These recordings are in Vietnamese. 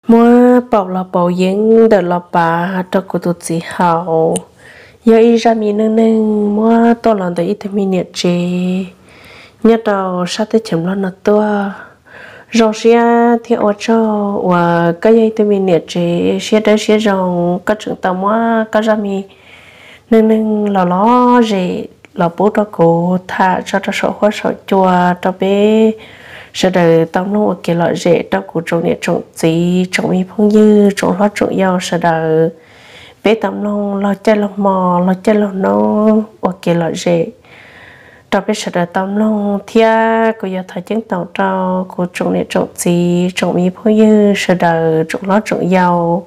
Mua bảo là bảo yến đợt là bà cho cô tụt gì hào giờ ý ra mi nâng nâng mua to lần đấy thì mi nhiệt chế nhớ đầu sát tới chấm lần nữa tua rồi xia thì ở cho và cái gì thì mi nhiệt chế xia đấy xia rong các trường tàu mua các ra mi nâng nâng là lo gì là bố cho cô thả cho số hoa số chùa cho bé sau đó tao nó kể lại dễ tao cũng trồng nhiệt trồng gì trồng mi phong dư trồng hoa trồng dâu sau đó bé tao nó lo chơi lo mò lo chơi lo nó ok lại dễ tao bé sau đó tao nó thia cô giờ thời chứng tao tao cũng trồng nhiệt trồng gì trồng mi phong dư sau đó trồng hoa trồng dâu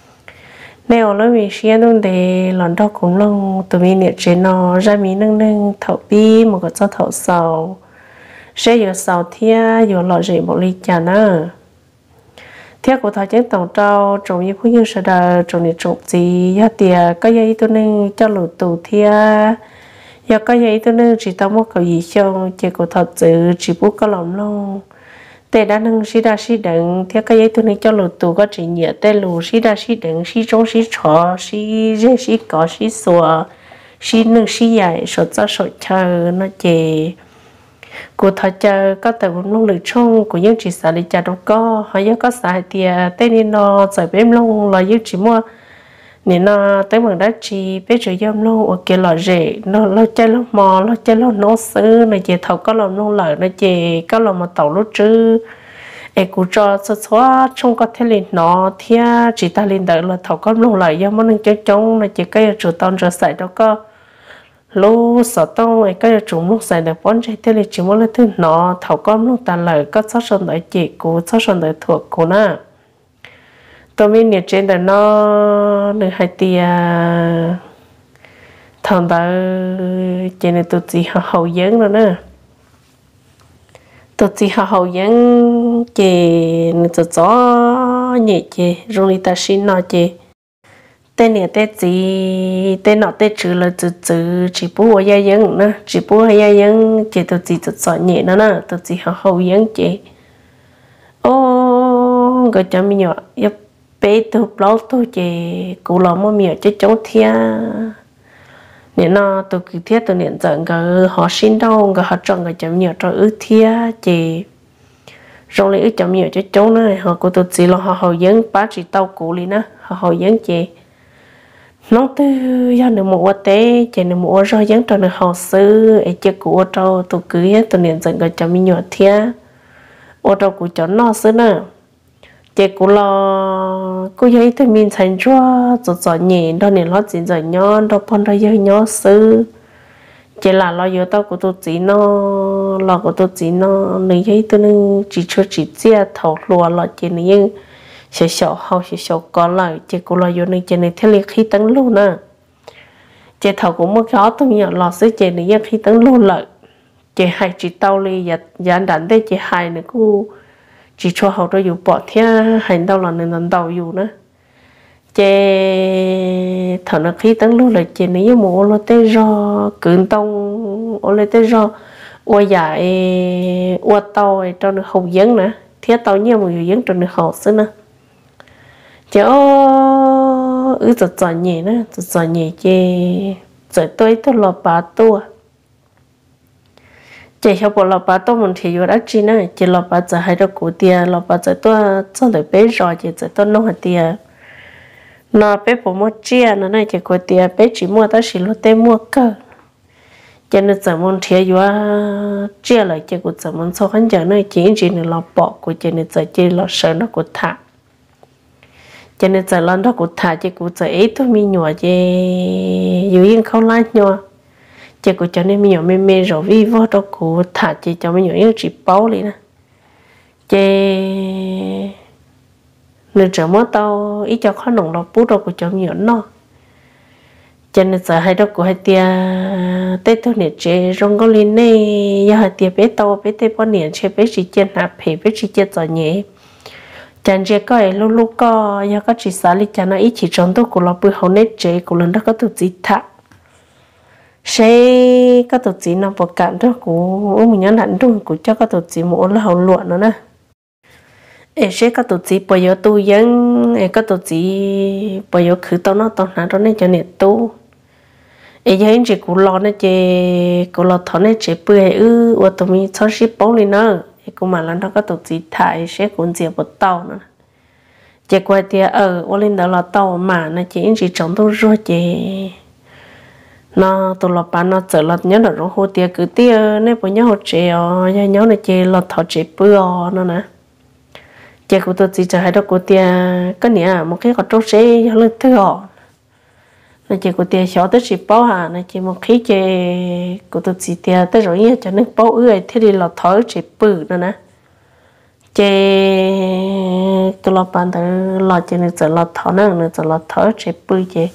nếu nói về xe luôn thì lần đó cũng lâu tụi mình nhiệt chế nó ra mi nâng nâng thầu bi một cái cho thầu sầu sẽ giờ sau thia giờ lọ rễ một ly trà nữa thia của thầy chứng tổng trâu trồng như phú như sợ đời trồng này trồng gì ya tiề có giấy tôi nên cho lụt tù thia ya có giấy tôi nên chỉ tao một cái gì xong chỉ của thật sự chỉ bút có lòng luôn tệ đã nâng xí đựng thia có giấy tôi nên cho lụt tù có chỉ nhẹ tệ lù xí đựng xí trống xí chó xí dê xí cỏ xí sủa xí nâng xí dài sốt cho sốt chờ nó chè cô thợ chờ có thể vùng nông lực chung của những chị xã đi chờ đâu có họ nhớ có xã thì tên nên nó giải bếm lông là những chị mua nên nó tới mừng đã chị biết chữ dâm lông ở kia là rể nó chơi nó mò nó chơi nó sư này chị thầu có lòng nông lợi này chị có lòng mà tàu lúc chứ em cũng cho số số trong có thể lên nó thì chị ta lên đợi là thầu có nông lợi do món chơi trống này chị cái chủ tông rồi xài đâu có lô sợ tông ấy cái chúng lúc xài được bón trái thế là chỉ muốn là thứ nó thảo con lúc tàn lời có sát sơn đợi chị cô sát sơn đợi thuộc cô na tôi mới nhiệt trên đời nó được hai tia thằng ta chị này tụt gì hậu dẫn rồi nè tụt gì hậu dẫn chị này tụt gió nhẹ chị rồi người ta xin nó chị tên này tên gì tên nọ tên chữ là chữ chỉ bố ở gia dân nữa chỉ bố ở gia dân chỉ tụi gì tụi sọ nhẹ nữa nè tụi gì họ hậu dân chị ô cái chăm mình nhỏ giúp bé tụi lâu tụi chị cụ lò mua miệng cho cháu thia nên nó tụi cứ thia tụi niệm giận cái họ xin đâu cái họ chọn cái chăm nhỏ cho ước thia chị rồi lấy ước chăm nhỏ cho cháu nữa họ của tụi gì là họ hậu dân bác chỉ tao cụ đi nè họ hậu dân chị nó từ do được một tế chỉ được một rồi giống cho được học sư ấy chỉ của trâu tụ cưới tụ niệm dần cái cho mình nhỏ thia ô trâu của cháu nó xứ nè chỉ của lo cô ấy thì mình thành cho rồi nhẹ đó nên nó chỉ rồi nhỏ đó con đó giới nhỏ sư chỉ là lo yếu tao của tụi chị nó lo của tụi chị nó người ấy tụi nó chỉ cho chỉ chia thầu lúa lo chỉ như sợ hậu sợ có lại chỉ cô lo vô nên chỉ này theo liệt khi tấn luôn nè chỉ thầu cũng mất gió tôi nhận lò xứ chỉ này khi tấn luôn lại chỉ hai chỉ tao li dàn đánh đây chỉ hai nữa cô chỉ cho hậu đó dù bỏ theo hành đâu là nên lần đầu dù nữa chỉ thầu nó khi tấn luôn lại chỉ này một lo tê do cứng tông ô lấy tê do ô dài ô tàu cho nó hậu dẫn nữa thiết tàu nhiều người dẫn cho nó hậu xứ nữa cháu giật nhẹ nữa giật nhẹ chứ giật tôi lọp bà tua chỉ cho bộ lọp bà tua mình thì vừa đã chi nữa chỉ lọp bà giật hay đâu cụ tiền lọp bà giật tôi cho được bé rồi chỉ giật tôi nông hạt tiền nó bé bộ mua chia nó này chỉ cụ tiền bé chỉ mua ta chỉ lo tên mua cơ cho nên giờ mình thì vừa chia lại chỉ cụ giờ mình sau khán giả này chỉ là lọp bỏ của cho nên giờ chỉ lọp sợ nó cụ thả cho nên giờ lần đó cũng thả chứ cũng giờ ấy thôi mình nhỏ chứ dù yên không lái nhỏ chứ cũng cho nên mình nhỏ mê rồi vi vô đó cũng thả chứ cho mình nhỏ yên chỉ bao đi nè chứ nên trở mất tao ý cho khó nồng lọc bút đâu cũng cho mình nhỏ nó cho nên giờ hai đó cũng hai tia tết thôi nè chứ rong có lên này giờ hai tia bé tao bé tết bao nhiêu chứ bé chỉ chơi nạp hè bé chỉ chơi trò nhẹ chẳng chỉ có lúc lúc có giờ có chỉ xả đi cho nó ít chỉ trong tôi của nó bự hậu nét chế của lần đó có tụt gì thà sẽ có tụt gì nó vào cạn đó của mình nhớ nặng đúng của cho có tụt gì một là hậu luận nữa nè ấy sẽ có tổ chức bây giờ tu dân ấy có tổ chức bây giờ khử tao nó tao nào đó nên cho nên tu ấy giờ anh chỉ cụ lo nên chỉ cụ lo thọ nên chỉ bơi và tụi mình cho ship bóng lên nữa ấy cũng mà lần đó có tổ chức thải sẽ cũng chỉ một tàu nữa chỉ qua thì ở lên đó là tàu mà nó chỉ anh chỉ trồng tôi rồi chỉ nó tụi lo bán nó trở lại nhớ là rồi hồ tiệt cứ tiệt nên bây giờ hồ treo nhớ là chỉ lo thọ chỉ bơi nó nè chị của tôi chỉ cho hai đứa của tia cái này một cái có trâu xe lên thứ họ là chị của tia xóa tới chỉ bao hà là chị một khi chị của tôi chỉ tia tới rồi nhá cho nên bao ơi thế thì là thở chỉ bự nữa nè chị tôi lo bàn tới lo chị này giờ lo thở nữa giờ lo thở chỉ bự chị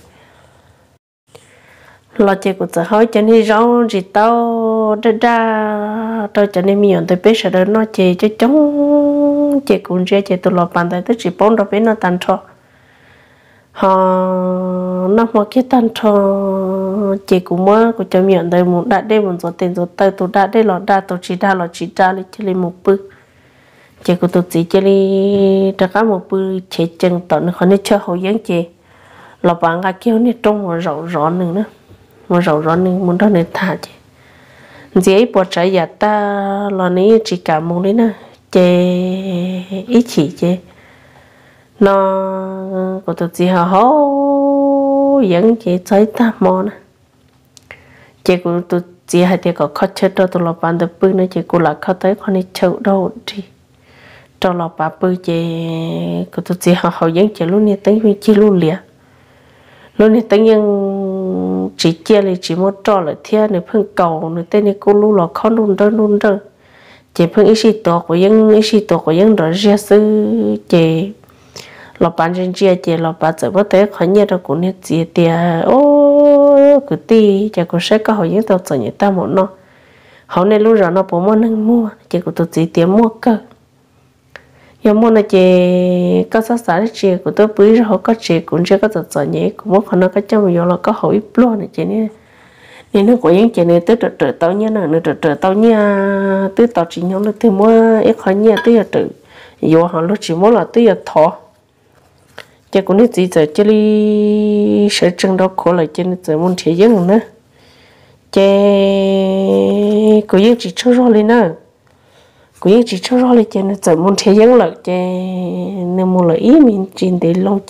lo chị của tôi hỏi cho nên rau chỉ tao ra tôi cho nên mình tôi biết sẽ nó chị cho chống chị cũng chưa chị tôi lo bàn tay tới chỉ bốn đó biết nó tan cho họ nó một cái tan cho chị cũng mới của cho miệng đây một đã đây một số tiền số tay tôi đã đây là đã tôi chỉ ra lấy chỉ lấy một bự chị của tôi chỉ lấy ra cả một bự chế chân tận họ nên cho hậu giang chị là bạn cái kêu này trong một rau rõ nữa một rau rõ nữa muốn đó nên thả chị dễ bỏ trái giả ta là này chỉ cả một đấy nè chế ít chỉ chế nó có tụi chị họ hố dẫn chị thấy ta mò nè chế của tụi chị hay thì có khó chết đâu tụi nó bán được bưng nữa chị cũng là khó tới con đi chậu đâu đi cho nó bán bưng chế của tụi chị họ dẫn chị luôn nè tính với chị luôn liền luôn nè tính nhưng chỉ chia là chỉ một trò là thiên này phương cầu này tên này cô luôn là khó luôn đó chị phương ý sĩ tổ của dân đó ra sư chị lọ bán trên chia chị lọ bán giờ bắt tới khỏi nhớ đâu cũng nhớ chị tiền ô cứ ti chị cũng sẽ có hồi những tàu giờ như ta một nó họ này lúc rồi nó bố mua nâng mua chị cũng tụi chị tiền mua cơ giờ mua là chị có sát sát chị của tôi bưởi rồi có chị cũng chưa có giờ nhé cũng muốn còn nó có trong giờ là có hồi luôn này chị nên nó của những chị này tới trở tao nhá nữa trở tao nha tới tao chỉ nhau là tới mua ít khỏi nha tới giờ tự dù họ lúc chỉ muốn là tới giờ thọ chị cũng biết gì giờ chị đi sợ chân đó khổ lại chị giờ muốn thế giới nữa chị của những chị cho rồi lên nữa của những chị cho rồi lên chị giờ muốn thế giới lại chị nên muốn là ý mình chỉ để lâu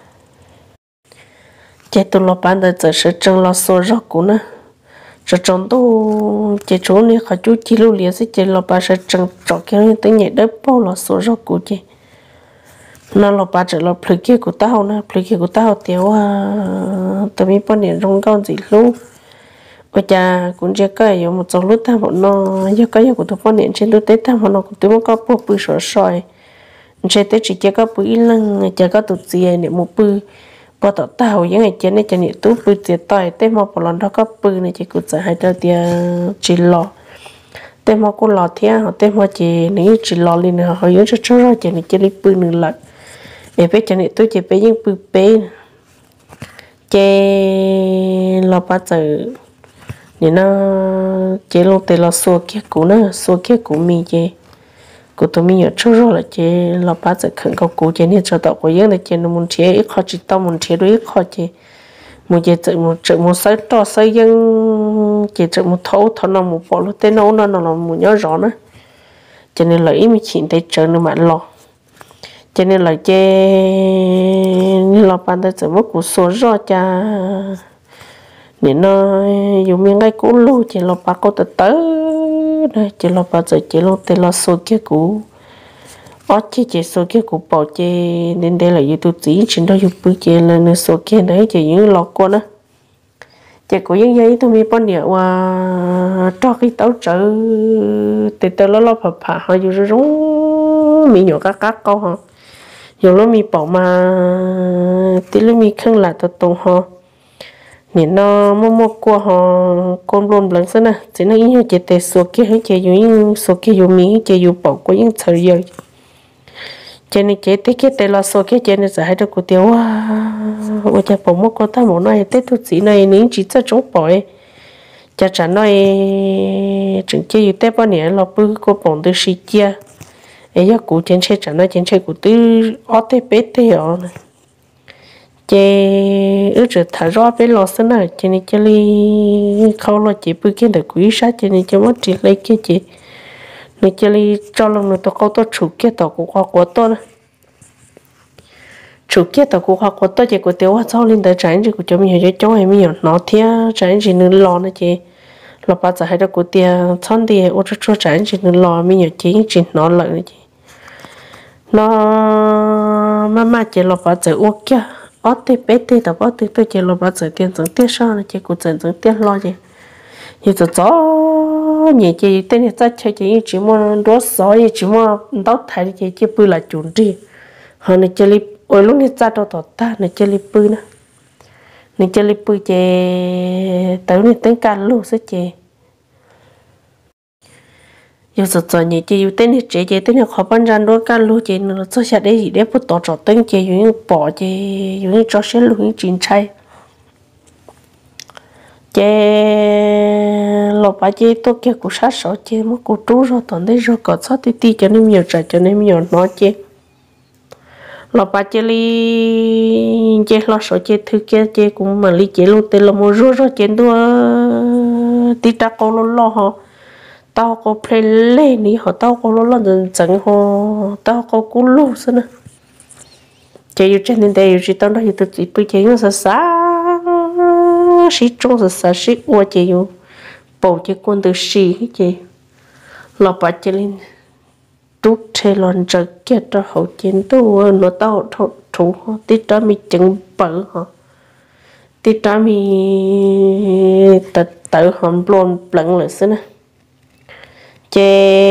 chị tôi lo bán được giờ sợ chân lo số rồi cũng nữa sợ chân tôi chị chỗ này họ chú chỉ lưu liền sẽ chị lo bán sợ chân trọ cái tới nhảy đất bao lo số rồi của chị nó lo bán trở lo plug kia của tao nè plug kia của tao tiêu tao biết bao nhiêu rong con gì luôn bây giờ cũng chưa có有một số lúc tao bọn nó giờ có của tao bao nhiêu trên tôi tết tao bọn nó cũng tụi nó có bộ bự sỏi sỏi trên tết chỉ có bự lăng chỉ có tụt gì này một bự bỏ tao tao những ngày trên này cho nên tụi bự chỉ tỏi tết mà bọn nó có bự này chỉ cũng sẽ hai đứa tiền chỉ lo tết mà cũng lo theo họ tết mà chỉ nếu chỉ lo lên họ họ nhớ cho rồi chỉ này chỉ lấy bự nữa là để biết cho nên tôi chỉ biết những bự bé chế lo bắt giờ nên nó chế luôn từ lo số kia của mình chế của tụi mình ở chỗ rồi là chế lo bắt giờ khẩn cầu của chế nên cho tao có những là chế nó muốn chế ít khó chỉ tao muốn chế đôi ít khó chế một chế tự một sấy to sấy dân chế tự một thấu thằng nào một bỏ lúc tên nó là một nhớ rõ nữa cho nên là ít mình chỉ để chờ nó mà lo cho nên là chế lo ban tới giờ mất của số rõ cha nên nó dùng miếng cái cũ luôn chỉ lo ba cô tới đây chỉ lo ba giờ chỉ lo tên lo số kia cũ ở chỉ số kia cũ bỏ chế nên đây là youtube chỉ trên đó youtube chế là nơi số kia đấy chỉ những lo con á chỉ có những giấy tôi mi bao nhiêu và cho cái tàu trợ từ từ lo phà họ dù rong mi nhỏ các câu họ dù lo mi bỏ mà tí lo mi khăng là tao tung họ nên nó mua qua họ con luôn lần sau nè chỉ nó như chỉ để số kia hay chỉ dùng số kia dùng mi chỉ dùng bỏ qua những thời giờ cho nên chỉ tới cái là số kia cho nên giải được của tiêu bây giờ bỏ mua con ta một này tết tu sĩ này nếu chỉ cho chúng bỏ cha trả nói chừng chơi tết bao nhiêu là bữa cô bỏ từ xí chia giờ giờ cụ trên xe trả nó trên xe cụ tư ở tê bê tê ở này chế ước giờ thả rõ bé lo xin này cho nên chơi li khâu lo chỉ bự kia để quý sát cho nên chơi mất chỉ lấy kia chị nên chơi li cho lòng nó tao câu tao chủ kia tao cũng qua của tôi chủ kia tao cũng qua của tôi chỉ của tiêu hoa sau lên tới trái chỉ của cho mình hiểu cho em mình nó thia trái chỉ nên lo nữa chị lo bao giờ hay được của tiêu thon thì ô cho trái chỉ nên lo mình hiểu chỉ nó lợi nữa chị nó mà chỉ lo bao giờ ô kia ở tê bé tê tao bảo tê tôi chỉ lo bao giờ tiền dẫn tiền sao này chỉ của dẫn tiền lo gì thì cho nhẹ chỉ tên này chắc chỉ muốn đốt sỏi chỉ muốn đốt thái chỉ bự là chuẩn đi họ này chỉ li ôi lúc này cha đâu ta này chỉ li bự nè này chỉ li bự chỉ tới này tính can luôn sẽ chỉ giờ cho nhẹ chỉ tên này chỉ tên này khó bán ra đôi can luôn chỉ nó cho sẽ để gì để bắt tổ cho tên chỉ những bỏ chỉ những cho sẽ luôn những chuyện sai chế lọ bà chế tôi kia cũng sát sợ chế mà cô chú rồi toàn đấy rồi có sát tí cho nên nhiều trả cho nên nhiều nó chế lọ bà chế li chế lo sợ chế thứ kia chế cũng mà li chế luôn tên là mua rồi chế đua tí ta cô lo họ tao có play lên đi họ tao có lo dần dần họ tao có cú luôn xem nè chế yêu trên nên đây chỉ tao nói từ chỉ bây chế nó xa sĩ trong sự xã sĩ qua chị yêu bầu chị quân từ sĩ chị lọ bát chị lên trút xe lon chờ kia cho hậu chiến tu nó tao thủ tí đó mi chừng bự hả tí đó mi tự hòm lon lẫn lại xí nè chị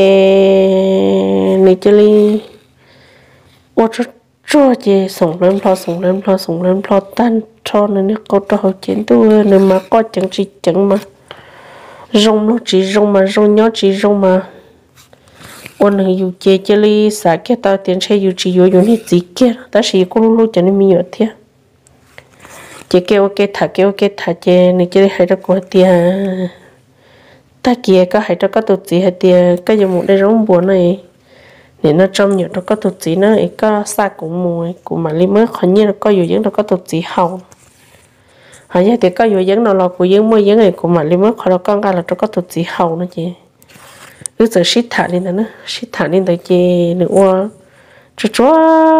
này chị lên qua cho chị sống lên lo tan cho nên câu cho họ chiến tu nên mà có chẳng mà rong nó chỉ rong mà rong nhớ chỉ rong mà ôn này yêu chơi li xả cái tao tiền chơi yêu chỉ yêu này gì kia ta chỉ có lúc cho nên mình nhớ thế chơi kêu cái thà chơi này chơi hay được có tiền ta kia có hay được có tụt gì hay tiền cái dùng một đây rong buồn này nên nó trong nhiều nó có tụt gì nó có xa cũng mùi cũng mà li mới khỏi như nó có nhiều những nó có tụt gì hậu họ giờ thì có nhiều những nó là của những mấy những này cũng mà li mới khỏi nó con cái là nó có tụt gì hậu nữa chị cứ giờ shit thả lên nữa shit thả lên tới chị nữa cho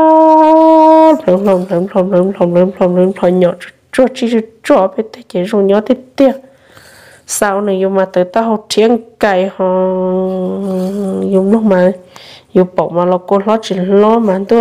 lòng nhỏ cho chỉ cho biết thế chị rồi nhỏ thế tiếc sau này dùng mà tới tao học tiếng cài họ dùng lúc mà yêu bỏ mà lo cô lo chỉ lo mà tôi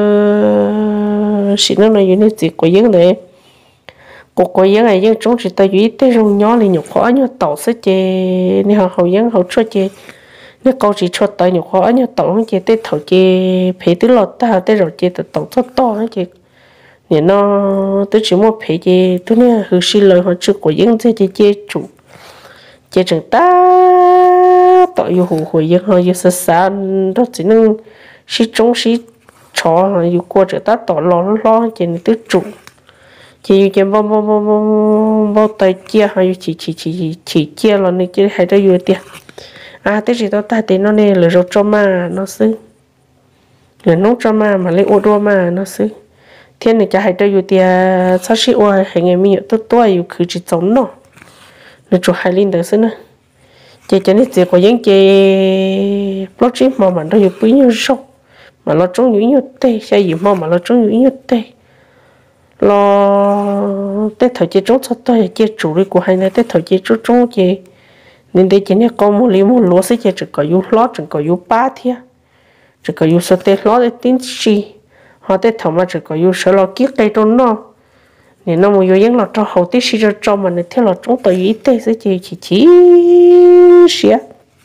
xin nó là những gì của những đấy của những này những chúng chỉ tới duy tới rong nhỏ thì nhục khó nhục tàu sẽ chê nên họ hậu những hậu cho chê nếu câu chỉ cho tới nhục khó nhục tàu không chê tới thầu chê phải tới lọt ta tới rồi chê từ tàu rất to nó chê nên nó tới chỉ một phải chê tôi nè hư xin lời họ chưa của những chê chê chủ chê chẳng ta tội yêu hủ hồi dân họ yêu sợ xa đó chỉ nên sĩ chống sĩ cho yêu qua trở ta tội lo chỉ nên tới chủ chỉ yêu chém bao tay chia họ yêu chỉ chia là nên chỉ hay đó yêu tiền à tới chỉ tao ta tiền nó nè lừa cho mà nó xứ lừa nông cho mà lấy ô đua mà nó xứ thiên này chả hay đó yêu tiền sao sĩ oai hay ngày mình tốt yêu cứ chỉ giống nó nên chủ hai linh đó xứ nữa chị cho nên chị có những chị blockchain mà nó nhiều quý nhiều sâu mà nó trống nhiều tệ xây dựng mà nó trống nhiều tệ lo tết thời chị trống sao tôi chị chủ đi của hai này tết thời chị trống chị nên để chị này có một lý một lúa sẽ chị chỉ có yêu lót chỉ có yêu ba thia chỉ có yêu số tết lót để tin chi họ tết thầu mà chỉ có yêu số lo kiết đây trong nó nên nó muốn những lọt cho hậu tiết sĩ cho mà nó theo lọt chúng tôi ý tê sẽ chỉ xía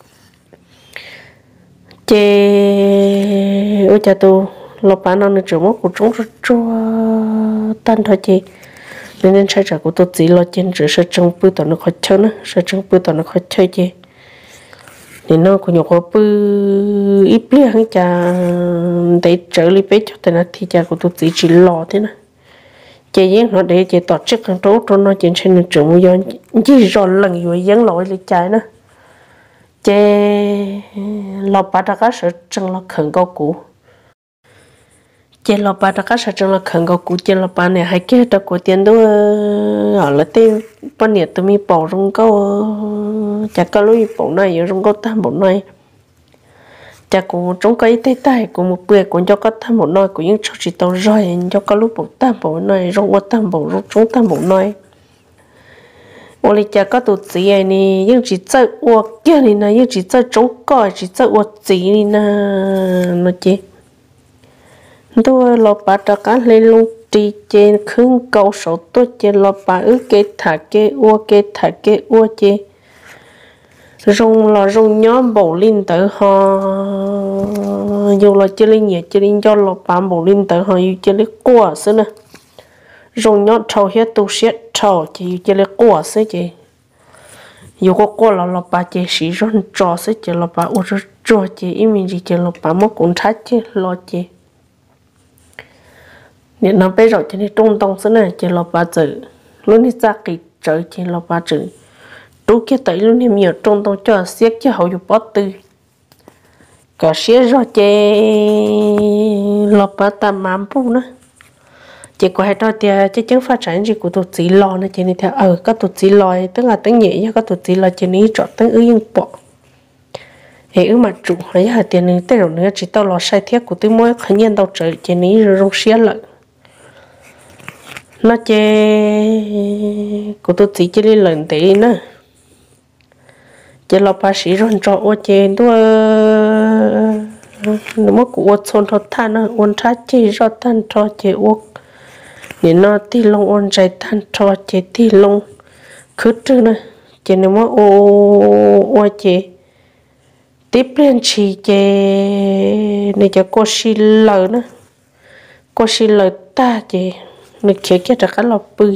chê ôi cha tôi lọt bán nó nên trường mất của chúng cho tan thôi chị nên sai trả của tôi chỉ lo trên chỉ sẽ trong bữa tao nó khó chơi nữa sẽ trong bữa tao nó khó chơi chị nên nó cũng nhiều có bữa ít bia hay cha để trở lại bé cho tên là thì cha của tôi chỉ lo thế này chị giếng nó để chị tọt chiếc con trâu cho nó trên trên trường mua do chỉ rồi lần rồi giếng lội lấy trái nữa chế lọ bà đã có sự chân là khẩn cao cũ chế lọ bà đã có sự chân là khẩn cao cũ chế lọ bà này hay kia đã có tiền đó ở là tên bao nhiêu tụi mình bỏ trong câu chả có lối bỏ này ở trong câu tam bỏ này chả có trong cái tay tay của một bữa cũng cho có tam bỏ này của những chỗ chỉ tao rồi cho có lúc bỏ tam bỏ này trong qua tam bỏ trong tam bỏ này我哩家个都子哎呢，又只做我家里呢，又只做中国，只做我子里呢，那些，都老爸这个来弄地界肯高手多些，老爸给他给我给他给我些，用nhóm bổ linh tử ha, dù là chơi linh nhẹ chơi linh cho老爸bổ linh tử ha, yêu chơi linh quả xí nè. Rong nhót trâu hết tu xét trâu chỉ chỉ là quả sẽ chỉ dù có quả là bà chỉ sử dụng trò sẽ chỉ là bà uống trò chỉ ý mình chỉ là bà mất cũng thắt chứ lo chỉ nên nó bây giờ chỉ là trung đông sẽ này chỉ là bà chữ lúc này ra cái chữ chỉ là bà chữ tú kia tới lúc này nhiều trung đông cho xét chứ hậu dục bớt tư cả xét rồi chỉ là bà tam mám bu nữa chỉ có hai đôi tia chứ chứng phát triển gì của tụi chị lo nữa chỉ nên theo các tụi chị lo tức là tính nhẹ các tụi chị lo chỉ nên chọn tính yên bỏ hệ mà chủ hay là tiền nên tới rồi nữa chỉ tao lo sai thiết của tôi mới khởi nhiên tao trời chỉ nên rong xé lại nó chỉ của tụi chị chỉ đi lần tí nữa chỉ lo bác sĩ rồi cho ô chỉ tôi nếu mà của thôn thọ than nó ôn thắt chỉ cho than cho chỉ ô nên nó ti lông ôn trái than cho chế ti lông khứt chứ nè chế nếu mà ô chế tiếp lên chỉ chế này cho cô xí lờ nữa cô xí lờ ta chế được chế cái trả cái lọ bự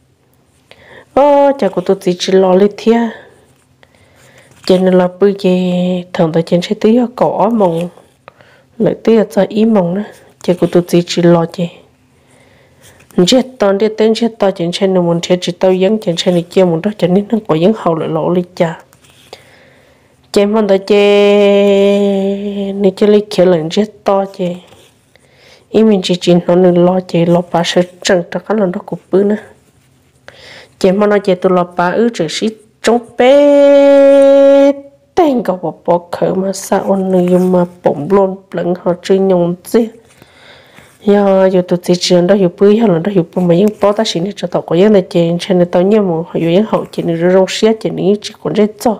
chả có tôi chỉ lo lấy thia chế nên là bự chế thường tới trên sẽ tí cỏ mồng lại tí cho ý mồng nữa chế của tôi chỉ lo chế chết tao đi tên chết tao trên trên muốn chết chỉ tao giống trên trên này kia muốn đó cho nên nó có giống hậu lại lộ đi cha chém con ta chê này chơi lấy kia lần chết to chê ý mình chỉ nó nên lo chê lo bà sẽ trần cho các lần đó cục bự nữa chém con nó chê tôi lo bà chỉ xí trong bé tên cậu bỏ khởi mà sao ông người mà bỗng lon lẫn họ chơi nhung chứ giờ tụi chị trường đó hiểu bơi hay là đó hiểu bơi mà những bao ta xin cho tao có những này trên trên tao nhớ mà hiểu những hậu trên này rong xé trên này chỉ còn rất cho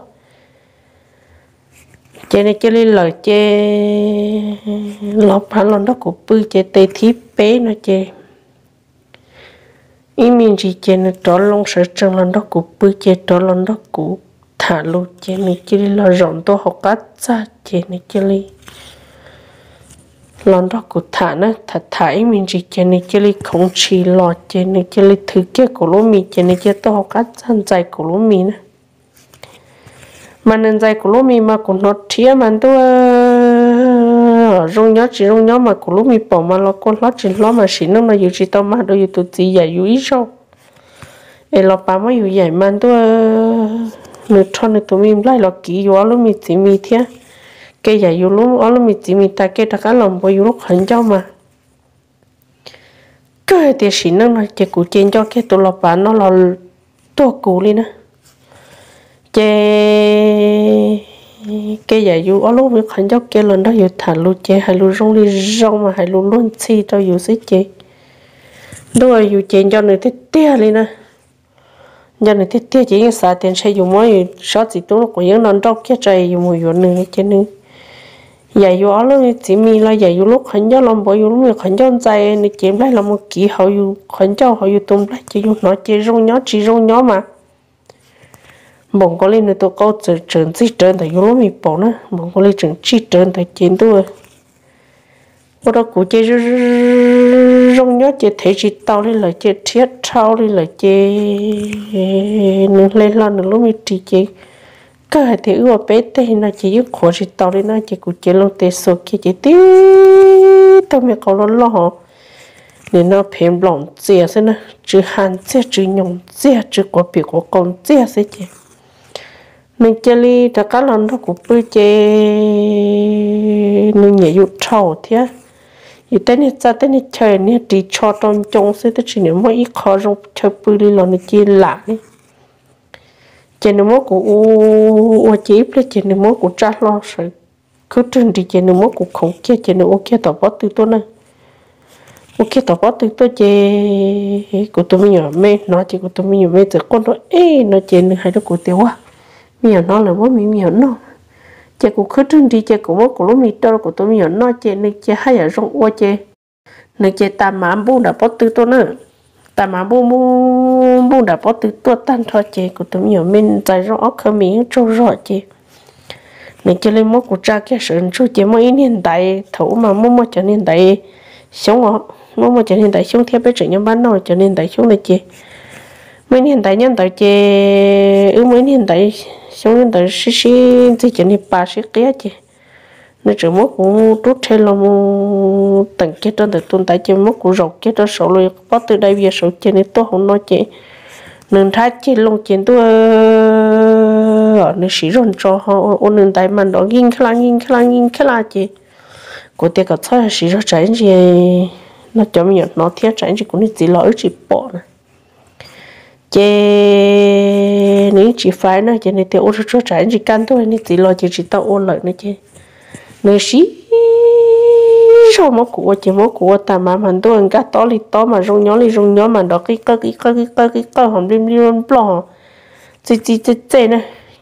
trên này chơi lời chơi lọp hắn lần đó của bơi chơi tây thí bé nó chơi ý mình chỉ trên này đó long sở trường lần đó của bơi chơi đó lần đó của thả lô trên này chơi là rộng to học cắt ra trên này chơi lần đó của thả nó thật thải mình chỉ trên này chơi không chỉ lọt trên này chơi thứ kia của lúa mì trên này chơi to cắt chân dài của lúa mì nữa mà nên dài của lúa mì mà cũng nó thía mà tôi rong nhớ mà của lúa mì bỏ mà nó con lót chỉ lót mà xí nó dù chỉ tao mà đôi tụi chị dạy dù ít sao để lọt bà mới dù dạy mà tôi nửa thon nửa tụi mình lại lọt kỹ dù lúa mì chỉ mì thía cái giờ yêu lúc ở lúc mình chỉ mình ta cái ta cá lòng bao yêu lúc hận cho mà cái thì xin nó nói chỉ cụ trên cho cái tụi lọp bạn nó là tua cụ đi nè cái giờ yêu ở lúc mình hận cho cái lần đó yêu thả luôn chơi hay luôn rong đi rong mà hay luôn luôn chi cho yêu xí chơi đôi yêu trên cho người thích tia đi nè giờ này thích tia chỉ cái xài tiền xây dùng mới sót gì tôi nó cũng những non rau cái trái dùng mùi vườn nữa trên nữa dạy vô lúc chỉ mi là dạy vô lúc khẩn cho làm bởi vô lúc mình khẩn cho dài này chém lại là một kỹ hậu vô khẩn cho hậu vô tôm lại chỉ vô nó chỉ rong nhó mà bông có lên nữa tôi có trơn chỉ trơn tại vô lúc mình bỏ nữa bông có lên trơn chỉ trơn tại chém tôi ở đó cụ chỉ rong nhó chỉ thấy chỉ tao lên là chỉ thiết thao lên là chỉ nên lên lần nữa lúc mình chỉ cái thì ủa bé tên là chỉ khó chỉ tao lên nó chỉ cũng chỉ long tê số kia chỉ tí tao mới có lo nên nó phèm lòng chia thế nè chứ hàn chia chứ nhung chia chứ có việc có con chia thế chứ nên chơi li đã cá lần đó cũng bơi chơi nên nhảy dụ trâu thế thì tên này ra tên này chơi này đi cho trong trong sẽ tới chỉ nếu mà ít khó trong chơi bơi đi lần này chơi lạ đi chơi nếu mà cũng chơi ít chơi nếu mà cũng trả lo rồi cứ trên đi chơi nếu mà cũng không kia chơi nếu ok tao bắt từ tôi này ok tao bắt từ tôi chơi của tôi mình nhỏ mẹ nó chơi của tôi mình nhỏ mẹ từ con đó nó chơi nữa hay đó của tiêu à mình nó là bố mình nó chơi cũng cứ trên đi chơi cũng có lúc mình đâu của tôi mình nó chơi nên chơi hay ở trong ô chơi nên chơi tam má bún đã bắt từ tôi nữa tam má bún đã bắt từ tôi tan thôi chơi của tôi mình tại rõ không mình trâu rõ chơi nên chơi lên mốt của cha cái sự chú chơi mỗi hiện tại thủ mà mua cho nên tại sống họ mua cho nên tại sống theo cái chuyện nhóm bán nồi cho nên tại xuống này chơi mấy hiện tại nhân tại chơi mấy hiện tại xong nhân tại xí thì cho nên ba xí kia chứ nên chỉ mất cũng rút thêm là một tầng kia trên từ tuần tại chơi mất cũng rộng kia trên sổ rồi bắt từ đây về sổ chơi nên tôi không nói chơi nên thái chơi lông chơi tôi ở nơi xí rồi cho họ ôn nên tại mình đó nghiêng khá là chơi của tiệc cái thôi xí rồi trái gì nó cho mình nó thiết trái gì cũng chỉ lỗi chỉ bỏ này chế nếu chỉ phải nói cho nên thì ô tô trái chỉ căn thôi nên chỉ lo chỉ tao ôn lại nữa chứ nơi xí sao mà của ta mà mình tôi ăn cá to li to mà rong nhỏ mà đó cái hòm lim plò chỉ nè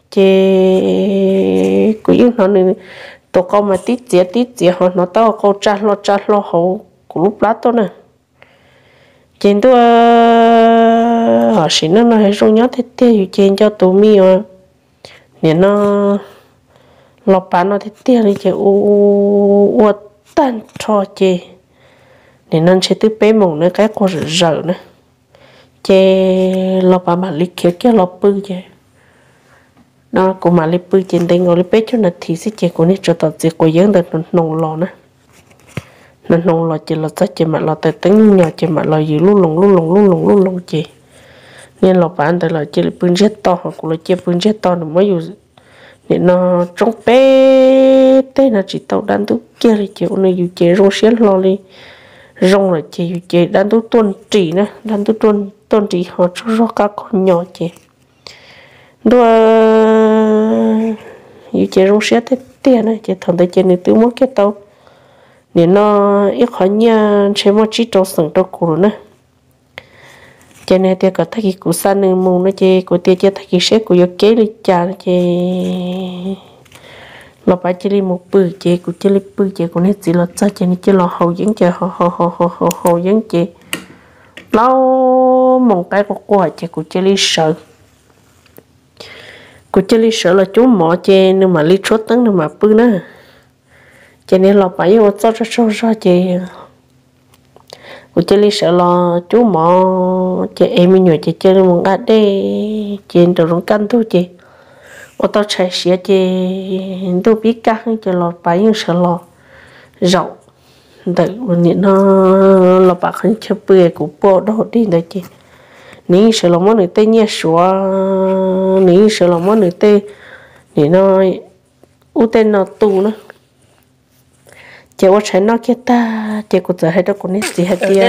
chế của những nó này tao câu mà tít dẻ họ nó tao câu cha lo hậu của lúc lá to nè trên tôi họ xin nó hay rong nhớ thế trên cho tụi mi à nên nó lọp bán nó thế thì chỉ u tan cho chị nên nó sẽ tự bé mỏng nữa cái con rợ nữa chị lọp bán mà lịch kia cái lọp bự chị nó cũng mà lịch bự trên đây ngồi lịch bé cho nó thì sẽ chị cũng nên cho tao chị cũng dưỡng được nồng lò nữa nên nông lò chỉ là chắc chỉ mà lò tới tính nhỏ chỉ mà lò gì luôn lùng chị nên lò bán tới là chỉ là bún chết to hoặc là chỉ bún chết to nó mới dùng để nó trong bé thế là chỉ tàu đan tú kia thì chịu nó dùng chế rong xiên lò đi rong là chỉ dùng chế đan tú tuần chỉ nữa đan tú tuần chỉ họ cho các con nhỏ chị đua dùng chế rong xiên thế tiền này chỉ thằng tới chế này tự muốn cái tàu nên nó ít khó nha chế một chỉ trong sừng trong cổ nữa cho nên thì có thay cái củ san nên mù nó chế của tiền chế thay cái sét của yo kế lịch trà chế là phải chế đi một bự chế của chế đi bự chế của nó chỉ là cho chế này chế là hậu dẫn chế hậu dẫn chế lâu một cái của cô chế của chế đi sợ của chế đi sợ là chú mỏ chế nhưng mà đi chốt tấn nhưng mà bự nữa cho nên là phải vô cho chị của chị lý sợ là chú mò chị em mình nhồi chị chơi một cái đây trên đầu rong canh thôi chị ô tô chạy xe chị tôi biết các chị là phải vô sợ là rộng đợi nó là bà không chơi bừa của bộ đó đi đấy chị nếu sợ là món người tây nhẹ xóa nếu sợ là món người tây thì nó ưu tiên nó tu nữa chị có thấy nó kia ta chị có thấy đó cũng gì hết kia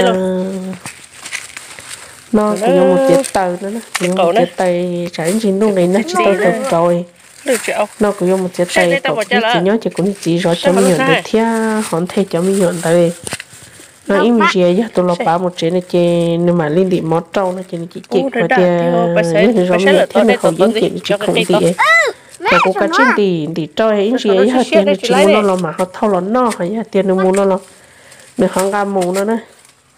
nó cũng như một chiếc tàu nữa nó một chiếc tay trái trên luôn này nó chỉ tàu tàu rồi nó cũng như một chiếc tay tàu chỉ nhớ chị cũng chỉ rồi cho mình nhận được thia hòn thay cho mình nhận tới nó im gì vậy tôi lọc báo một chuyện này chị nhưng mà liên điểm mót trâu nó chị và thì những rồi mình thêm một không những chuyện chị không gì ấy và cũng cả trên thì cho ấy gì ấy hết tiền chỉ muốn nó mà họ thâu nó nó hay tiền nó muốn nó được hàng gam mù nó đấy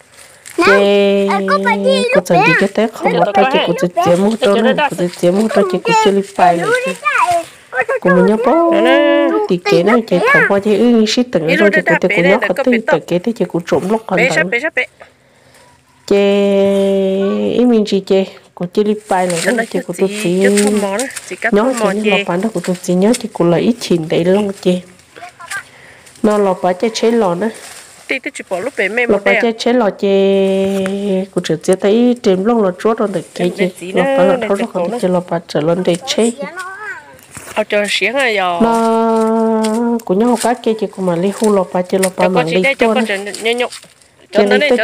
cô chẳng đi cái tết không có tay chị cô chỉ kiếm một trâu này cô chỉ kiếm một trâu chị cô chỉ đi phải này cô mình nhớ bố thì cái này chị thằng qua chị ư shit từng rồi chị cô nhớ có từ cái thế chị cô trộm lóc còn tao chị ý mình chị cô chỉ đi bay là nó chị cô tôi chỉ nhớ chị lọp bán đó cô tôi chỉ nhớ chị cô lấy ít chín đấy luôn chị nó lọp bán chơi chế lò nữa lọp bán chơi chế lò chị cô chỉ chế thấy trên lông là chốt rồi để cái chị lọp bán là thâu rồi còn chị lọp bán trở lên để chế họ cho xiếng à giờ nó của nhau cá kia chỉ của mà li hu lọ ba chỉ lọ ba mà li to nữa cho nên tôi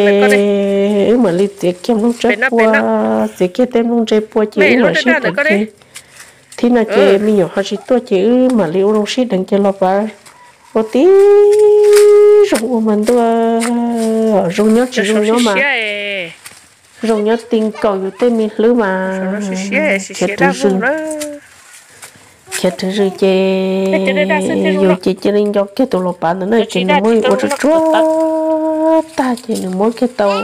chỉ mà li tiệc kem lúc trái bùa tiệc kia tem lúc trái bùa chỉ mà xí còn kia thì là chỉ mình nhỏ họ chỉ tôi chỉ mà li lúc xí đằng chỉ lọ ba một tí rồng mình tôi rồng nhớ chỉ rồng nhớ mà rồng nhớ tình cầuอยู่tên mình lứa mà chết từ rừng chết từ rừng chê dù chê chê lên cho cái tàu lộc bán nữa này chê nó mới ở chỗ ta chê nó mới cái tàu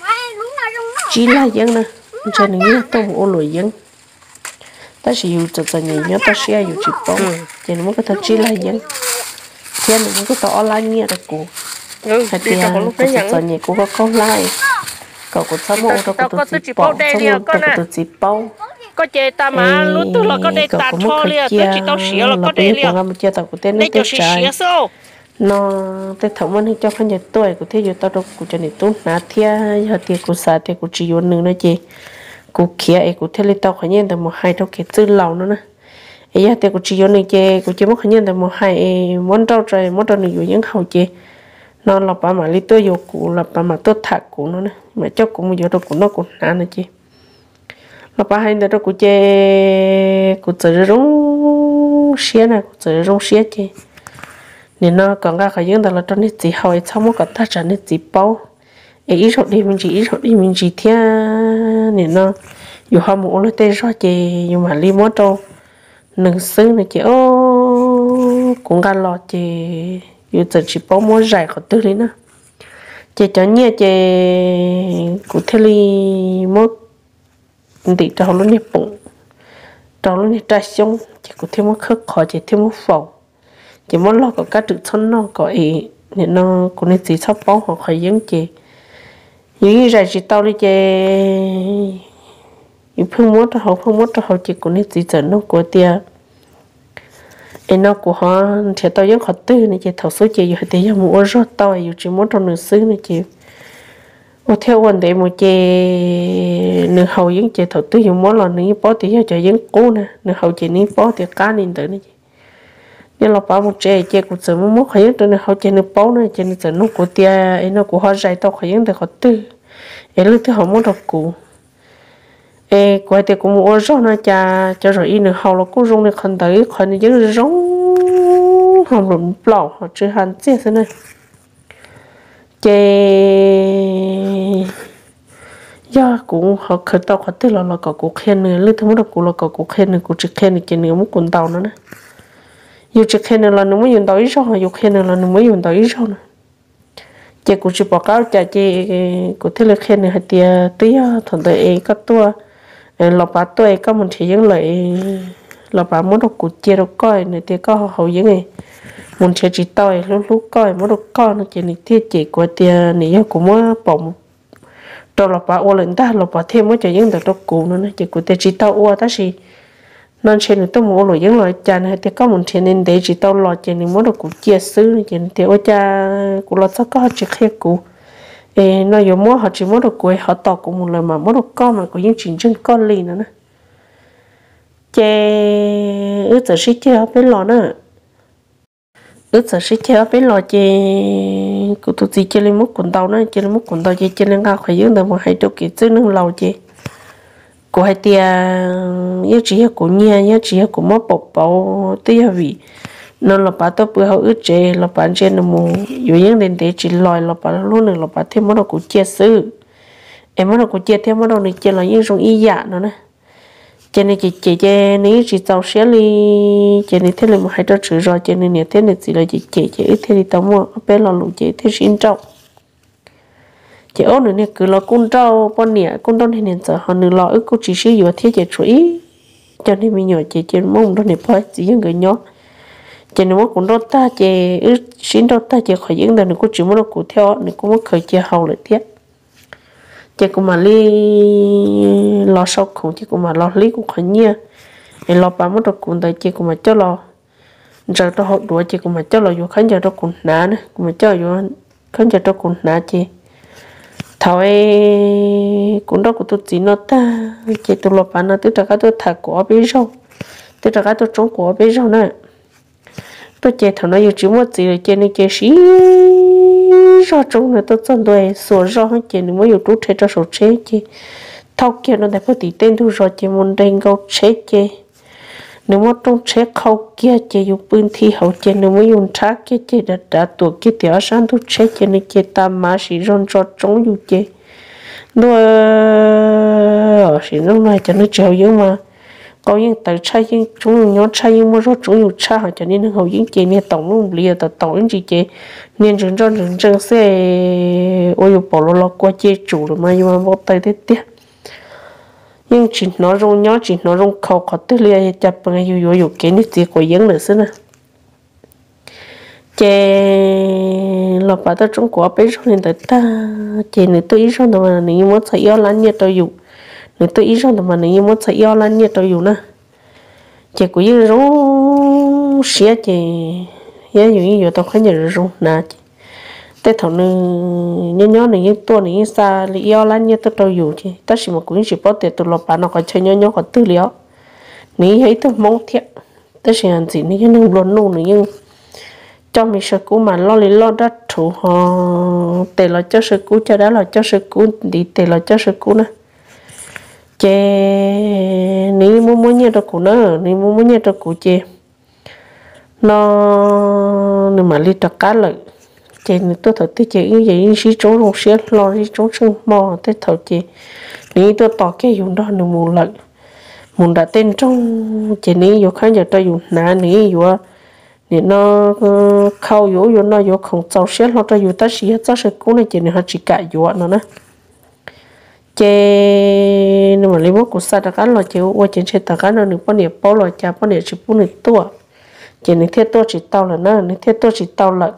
chỉ là dân nè chê nó như tàu ô lội dân ta chỉ dùng cho nhớ ta sẽ dùng chỉ bông chê nó mới cái tàu chỉ là dân chê nó mới cái tàu online nghe được cô hay thì cho nhẹ cô có online cậu cũng sao mua đâu có tự chỉ bao đây liền con nè có chơi ta mà lúc tôi là có đây ta cho liền tôi chỉ tao xỉa là có đây liền đây cho xỉa số nó tôi thấu mình cho khán giả tuổi của thế giờ tao đâu cũng cho nên tốt nát thia giờ thì cũng xả thì cũng chỉ vô nữa chứ cũng kia ấy cũng thế lên tao khán giả một hai đâu cái tư lâu nữa nè ấy giờ thì cũng chỉ vô nữa chứ cũng chỉ một khán giả một hai món rau trời món rau này vô những hậu chứ nó là bà mà lý tôi vô cụ là bà mà tôi thạc cụ nó nè mà cho cụ mà vô đâu cụ nó cũng nản nữa chứ là bà hay đó cụ chơi cụ chơi rong xía nè cụ chơi rong xía chứ nên nó còn cái cái những đó là trong này chỉ hỏi xong một cái ta trả này chỉ bao ít rồi đi mình chỉ theo nên nó dù họ muốn lấy tên rồi chứ nhưng mà li mót đâu nâng xứ này chứ ô cũng gan lo chứ yêu giờ chỉ bao mua rải khỏi tư lý nữa chị cho nhẹ chị cụ thể li mua đi trâu luôn nhẹ bụng trâu luôn nhẹ trái sông chị cụ thêm mua khớp khỏi chị thêm mua phồng chị muốn lo có cá trứng thân nó có ý nên nó cũng nên chỉ sắp bao hoặc khỏi giống chị những rải chỉ tao đi chị những phương mua cho họ chị cũng nên chỉ dẫn nó của tia nó của họ thì tao giống họ tư này chị thầu số chị giờ thì giờ mua rất tao giờ chỉ muốn trong nửa xứ này chị ô theo vấn đề một chị nửa hậu giống chị thầu tư giờ muốn là nửa bó thì giờ chị giống cố nè nửa hậu chị nửa bó thì cá nên tới này chị nhưng là bảo một chị cũng sợ muốn khởi giống nửa hậu chị nửa bó này chị nửa sợ nó của tia nó của họ dạy tao khởi giống để họ tư lúc thứ họ muốn đọc cụ quay thì cũng mua rau nó cho rồi in được hậu là cũng rong được khẩn tới khẩn những rong hồng lụm lẩu họ chưa hẳn chết thế này chè do cũng họ khởi tàu họ tức là có cuộc khen nữa lúc thứ muốn được cũng là có cuộc khen nữa cũng chỉ khen được cái nữa muốn cuốn tàu nữa nè dù chỉ khen nữa là nó mới dùng tàu ít rau dù khen nữa là nó mới dùng tàu ít rau nè chè cũng chỉ bỏ cáo chè cũng thế là khen nữa hay tiệt tí thằng tới có tua lọc bát tôi có một chỉ những lợi lọc bát muốn được cút chia được coi nữa thì có hậu những này muốn chơi chỉ tôi lúc coi muốn được coi nó chỉ này thiết chỉ của tiền này cũng muốn bỏng cho lọc bát ô lên ta lọc bát thêm mới cho những được cũ nữa chỉ của tiền chỉ tao ô ta gì non chơi nữa tôi muốn lội những loại trà này thì có một chỉ nên để chỉ tao lọt chỉ này muốn được cút chia xứ chỉ thì ô cha của lọt sao có chỉ khét cũ nó giờ mua họ chỉ mua được quầy họ tỏ cũng một lần mà mua được con mà có những chuyện chân con lì nữa nè chè ước giờ xí chè bên lò nữa ước giờ xí chè bên lò chè cụ tụi chị chè lên múc quần tàu nữa chè lên múc quần tàu chè lên cao khỏi dưới được một hai chục kỹ chứ nâng lầu chè của hai tia nhớ chỉ của nhà nhớ chỉ của mót bọc bầu tia vị nó là bà tôi bữa họ ướt chè là bà trên là mù dù những đến để chỉ lòi là bà luôn được là bà thêm món đồ của chia sư em món đồ của chia thêm món đồ này chia là những trong y dạ nữa nè cho nên chị nếu chỉ tàu xe đi cho nên thế là một hai trò chữ rồi cho nên nếu thế này chỉ là chị ít thế thì tao mua bé là lũ chị thế xin trâu chị ôn nữa nè cứ là con trâu con nè con trâu này nè giờ họ nửa lọ ức cô chỉ sử dụng thế chị chuối cho nên mình nhỏ chị trên mông đó này phải chỉ những người nhỏ cho nên cũng đốt ta chị xin đốt ta chị khỏi những đời này cũng chỉ muốn cụ theo này cũng muốn khởi chia hậu lại tiếp chị cũng mà li lo sau cùng chị cũng mà lo lý cũng khỏi nhia để lo bán mất được cũng tại chị cũng mà cho lo giờ đó họ đuổi chị cũng mà cho lo vô khán giả đó cũng ná nữa cũng mà cho vô khán giả đó cũng ná chị thôi cũng đó của tôi chỉ nó ta chị tôi lo bán nó tôi trả cái tôi thả của biết sao tôi cho cái tôi trống của bây giờ nè tôi chơi thằng nó yêu chỉ một gì rồi chơi này chơi xí rồi trống này tôi chọn đuôi sửa rồi hết chơi này mới yêu trú chơi cho số chơi chơi thao kia nó đẹp tí tên thu rồi chơi muốn đánh câu chơi chơi nếu mà trong chơi khâu kia chơi yêu pin thì hậu chơi nếu mới dùng trá kia chơi đã tuổi kia tiểu sáng thu chơi này chơi tam má xí rồi cho trống yêu chơi đuôi xí nó này cho nó treo yêu mà có những từ trái những chúng nhỏ trái những mua chúng nhiều trái họ cho nên hầu những chị nên tổng luôn liền từ tổng những chị nên rừng rừng xe ôi bỏ lo qua chế chủ rồi mà nhưng mà bỏ tay thế tiếc nhưng chỉ nó rong nhỏ chỉ nó rong khâu khó tới liền chặt bằng yêu cái này gì của những nữa xí nè chế lo bà ta trong quả bây giờ nên ta chế này tôi ý xong rồi mà nếu muốn thấy yêu lắm như tôi dùng nếu tôi ý rằng mà nếu muốn thấy yêu lắm như tôi dùng nè chỉ có những rong xía chỉ giá những nhiều tao thấy nhiều rong nè tết thằng nhỏ này những tua này những xa li yêu lắm như tôi dùng chứ tất nhiên mà cũng chỉ bảo tiền tôi lo bán nó còn chơi nhỏ còn tư liệu nếu thấy tôi mong thiệt tất nhiên là gì nếu nó luôn luôn nhưng cho mình sự cũ mà lo đất thủ họ tiền là cho sự cũ cho đó là cho sự cũ đi tiền là cho sự cũ nè chè nếu muốn nhớ được của nó nếu muốn nhớ được của chè nó nếu mà đi tập cá lợi chè nếu tôi thở tới chè như vậy xí trốn không xí lo xí trốn sưng mò tới thở chè nếu tôi tỏ cái dùng đó nếu muốn lợi muốn đã tên trong chè nếu vô khán giả tôi dùng nã nếu vô để nó khâu vô nó vô không trâu xí lo tôi dùng ta xí cho sự cũ này chè nếu họ chỉ cãi vô nó nè chè nhưng mà lấy bút của sa đặc ăn là chịu qua trên xe đặc ăn nó được bao nhiêu bao là chả bao nhiêu chỉ bao nhiêu tua chè này thiết tua chỉ tao là nó này thiết tua chỉ tao là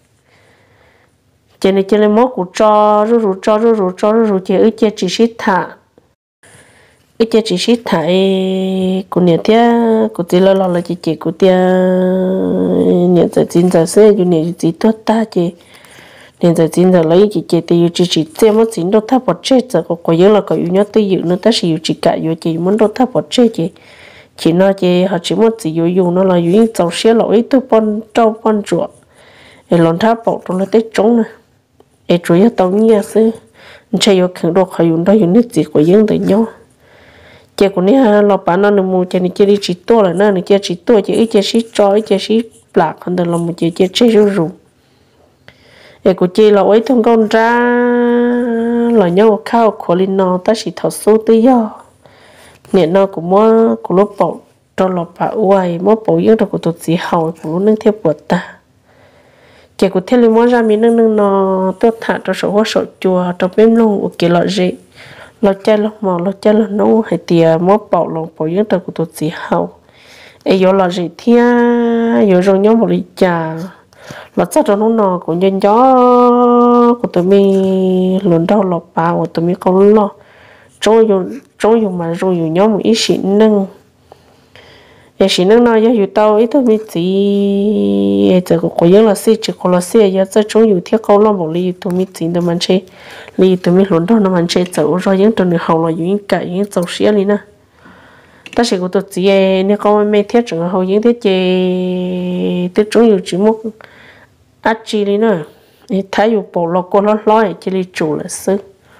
chè này chè lấy mốt của cho rồi chè ở chè chỉ xít thả ở chè chỉ xít thả của nhà thiết của tí là chè của tia nhà giờ chín giờ xe cho nhà chỉ tốt ta chè nên giờ chính giờ lấy chị thì chỉ xem mất chính đâu tháp bọt chết giờ có nhớ là có yếu nhớ tới yếu nữa ta chỉ chỉ cả yếu chị muốn đâu tháp bọt chết chị nói chị họ chỉ muốn chỉ yếu nó là yếu giàu xe lỗi tôi bon trâu bon chuột để lần tháp bọt trong là tết trống nè để chủ yếu tao nhớ xí chơi yếu khẩn đồ họ yếu đó yếu nước gì của yếu tới nhau chị của nè là bạn nó mua chị này chị đi chỉ to là nó này chị chỉ to chị ít chị chỉ cho ít chị chỉ bạc hơn là một chị chơi rủ để cô chị là ấy thông con ra là nhau khao của linh nó ta chỉ thọ số tự do nè nó cũng mua của lúc bỏ cho lọ bà uai mua bỏ yếu được của tụi chị hậu của lúc nâng theo bột ta chị của theo linh mua ra mình nâng nó tốt thả cho số hoa sổ chùa cho bếm luôn ở kia lọ gì lọ chai lọ mò lọ chai lọ nấu hay tiề mua bỏ yếu được của tụi chị hậu ấy yếu lọ gì thia yếu rồi nhau một lít trà là chắc là nó cũng nhân gió của tụi mình luôn đâu lọt bao của tụi mình không lo trôi dùng mà rồi dùng nhóm một ít xịn nâng để xịn nâng nói cho tao ít tụi mình chỉ giờ có những là xe chỉ có là xe giờ cho trôi dùng thiết câu lo một ly tụi mình chỉ tụi mình chơi ly tụi mình luôn đâu nó mình chơi dẫu rồi những tuần hậu là những cái những dầu xía đi nè ta sẽ có tụi chị nếu con mấy thiết trường hậu những thiết chơi thiết trôi dùng chỉ một chỉ đi nữa thấyอยู่bộ lo cô lo chỉ đi chủ là sư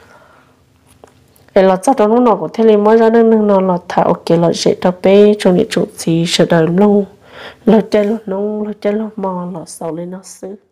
là chắc đó nó có thể lấy mới ra nên nó là thảo ok là sẽ tập bé trong những chủ gì sẽ đợi lâu là chơi lo nông là chơi lo mò là sau lên nó sư